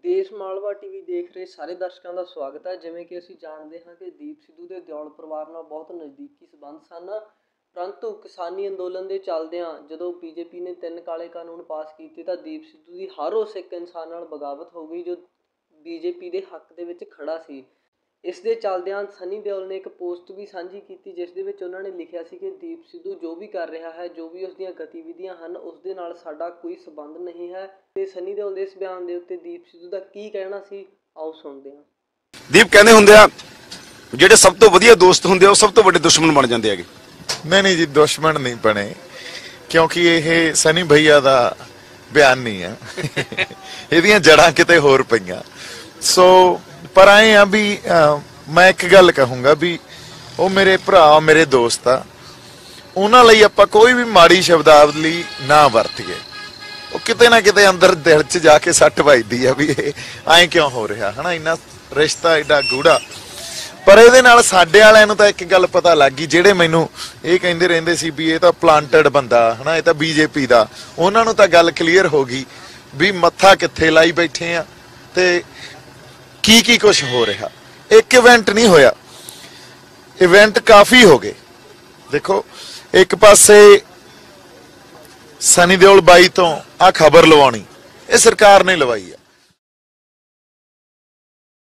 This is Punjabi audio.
ਦੇਸ਼ ਮਾਲਵਾ ਟੀਵੀ ਦੇਖ ਰਹੇ ਸਾਰੇ ਦਰਸ਼ਕਾਂ ਦਾ ਸਵਾਗਤ ਹੈ। ਜਿਵੇਂ ਕਿ ਅਸੀਂ ਜਾਣਦੇ ਹਾਂ ਕਿ ਦੀਪ ਸਿੱਧੂ ਦੇ ਦਿਓਲ ਪਰਿਵਾਰ ਨਾਲ ਬਹੁਤ ਨਜ਼ਦੀਕੀ ਸੰਬੰਧ ਸਨ, ਪਰੰਤੂ ਕਿਸਾਨੀ ਅੰਦੋਲਨ ਦੇ ਚੱਲਦਿਆਂ ਜਦੋਂ ਬੀਜੇਪੀ ਨੇ 3 ਕਾਲੇ ਕਾਨੂੰਨ ਪਾਸ ਕੀਤੇ ਤਾਂ ਦੀਪ ਸਿੱਧੂ ਦੀ ਹਰ ਉਸ ਇੱਕ ਇਨਸਾਨ ਨਾਲ ਬਗਾਵਤ ਹੋ ਗਈ ਜੋ ਬੀਜੇਪੀ ਦੇ ਹੱਕ ਦੇ ਵਿੱਚ ਖੜਾ ਸੀ। ਇਸ ਦੇ ਚੱਲਦਿਆਂ ਸਨੀ ਦਿਓਲ ਨੇ ਇੱਕ ਪੋਸਟ ਵੀ ਸਾਂਝੀ ਕੀਤੀ ਜਿਸ ਦੇ ਵਿੱਚ ਉਹਨਾਂ ਨੇ ਲਿਖਿਆ ਸੀ ਕਿ ਦੀਪ ਸਿੱਧੂ ਜੋ ਵੀ ਕਰ ਰਿਹਾ ਹੈ, ਜੋ ਵੀ ਉਸਦੀਆਂ ਗਤੀਵਿਧੀਆਂ ਹਨ, ਉਸ ਦੇ ਨਾਲ ਸਾਡਾ ਕੋਈ ਸੰਬੰਧ ਨਹੀਂ ਹੈ। ਤੇ ਸਨੀ ਦਿਓਲ ਦੇ ਇਸ ਬਿਆਨ ਦੇ ਉੱਤੇ ਦੀਪ ਸਿੱਧੂ ਦਾ ਕੀ ਕਹਿਣਾ ਸੀ, ਆਓ ਸੁਣਦੇ ਹਾਂ। ਦੀਪ ਕਹਿੰਦੇ ਹੁੰਦੇ ਆ ਜਿਹੜੇ ਸਭ ਤੋਂ ਵਧੀਆ ਦੋਸਤ ਹੁੰਦੇ ਆ ਉਹ ਸਭ ਤੋਂ ਵੱਡੇ ਦੁਸ਼ਮਣ ਬਣ ਜਾਂਦੇ ਹੈਗੇ। नहीं जी, दुश्मन नहीं बने क्योंकि ये सनी भैया दा बयान नहीं है ਇਹਦੀਆਂ ਜੜਾਂ ਕਿਤੇ ਹੋਰ ਪਈਆਂ। ਸੋ ਪਰ ਆਏ ਆ ਵੀ ਮੈਂ ਇੱਕ ਗੱਲ ਕਹੂੰਗਾ ਵੀ ਉਹ ਮੇਰੇ ਭਰਾ ਮੇਰੇ ਦੋਸਤ ਆ, ਉਹਨਾਂ ਲਈ ਆਪਾਂ ਕੋਈ ਵੀ ਮਾੜੀ ਸ਼ਬਦਾਵਲੀ ਨਾ ਵਰਤੀਏ। ਉਹ ਕਿਤੇ ਨਾ ਕਿਤੇ ਅੰਦਰ ਦਿਲ 'ਚ ਜਾ ਕੇ ਸੱਟ ਵੱਜਦੀ ਆ ਵੀ ਇਹ ਐਂ ਕਿਉਂ ਹੋ ਰਿਹਾ ਹਨਾ, ਇੰਨਾ ਰਿਸ਼ਤਾ ਏਡਾ ਗੂੜਾ। ਪਰ ਇਹਦੇ ਨਾਲ ਸਾਡੇ ਵਾਲਿਆਂ ਨੂੰ ਤਾਂ ਇੱਕ ਗੱਲ ਪਤਾ ਲੱਗ ਗਈ, ਜਿਹੜੇ ਮੈਨੂੰ ਇਹ ਕਹਿੰਦੇ ਰਹਿੰਦੇ ਸੀ ਵੀ ਇਹ ਤਾਂ ਪਲਾਂਟਡ ਬੰਦਾ ਹਨਾ, ਇਹ ਤਾਂ ਬੀਜੇਪੀ ਦਾ, ਉਹਨਾਂ ਨੂੰ ਤਾਂ ਗੱਲ ਕਲੀਅਰ ਹੋ ਗਈ ਵੀ ਮੱਥਾ ਕਿੱਥੇ ਲਾਈ ਬੈਠੇ ਆ ਤੇ ਕੀ ਕੁਝ ਹੋ ਰਿਹਾ। ਇੱਕ ਇਵੈਂਟ ਨਹੀਂ ਹੋਇਆ, ਇਵੈਂਟ ਕਾਫੀ ਹੋ ਗਏ। ਦੇਖੋ ਇੱਕ ਪਾਸੇ ਸਨੀ ਦਿਓਲ ਬਾਈ ਤੋਂ ਆ ਖਬਰ ਲਵਾਉਣੀ, ਇਹ ਸਰਕਾਰ ਨੇ ਲਵਾਈ ਆ।